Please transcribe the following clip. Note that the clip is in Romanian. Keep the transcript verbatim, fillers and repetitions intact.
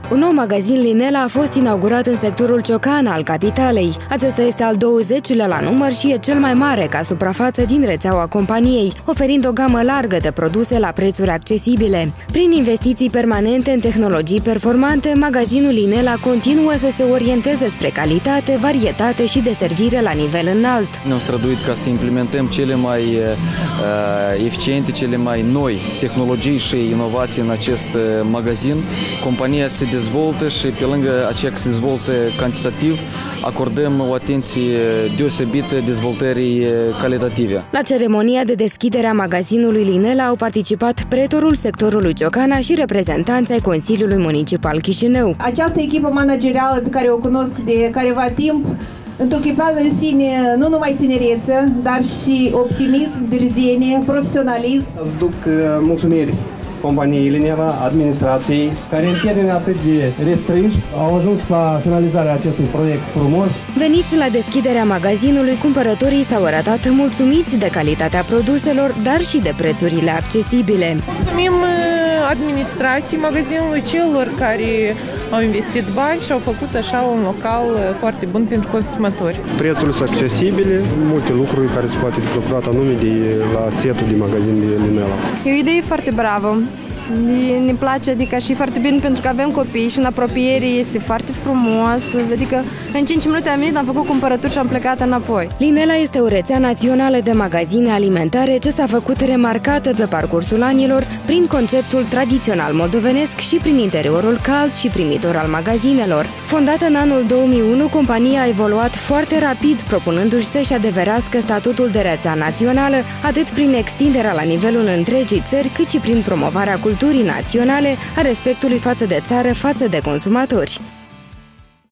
Un nou magazin Linela a fost inaugurat în sectorul Ciocan al capitalei. Acesta este al douăzecilea la număr și e cel mai mare ca suprafață din rețeaua companiei, oferind o gamă largă de produse la prețuri accesibile. Prin investiții permanente în tehnologii performante, magazinul Linela continuă să se orienteze spre calitate, varietate și deservire la nivel înalt. Ne-am străduit ca să implementăm cele mai uh, eficiente, cele mai noi tehnologii și inovații în acest uh, magazin. Compania se dezvoltă și pe lângă aceea că se dezvoltă cantitativ, acordăm o atenție deosebită dezvoltării calitative. La ceremonia de deschidere a magazinului Linela au participat pretorul sectorului Ciocana și reprezentanții ai Consiliului Municipal Chișinău. Această echipă managerială pe care o cunosc de careva timp întruchipează în sine nu numai tinerețe, dar și optimism, dârzenie, profesionalism. Aduc mulțumiri companiei Linela, administrației, care în termeni atât de restrânși au ajuns la finalizarea acestui proiect frumos. Veniți la deschiderea magazinului, cumpărătorii s-au arătat mulțumiți de calitatea produselor, dar și de prețurile accesibile. Mulțumim administrației magazinului, celor care au investit bani și au făcut așa un local foarte bun pentru consumatori. Prețurile sunt accesibile, multe lucruri care se poate procura anume de la setul de magazin de Linela. E o idee foarte bravă. Ne place, adică și foarte bine pentru că avem copii și în apropiere este foarte frumos, adică în cinci minute am venit, am făcut cumpărături și am plecat înapoi. Linela este o rețea națională de magazine alimentare ce s-a făcut remarcată pe parcursul anilor prin conceptul tradițional moldovenesc și prin interiorul cald și primitor al magazinelor. Fondată în anul două mii unu, compania a evoluat foarte rapid, propunându-și să-și adeverească statutul de rețea națională, atât prin extinderea la nivelul întregii țări, cât și prin promovarea culturii naționale, a respectului față de țară, față de consumatori.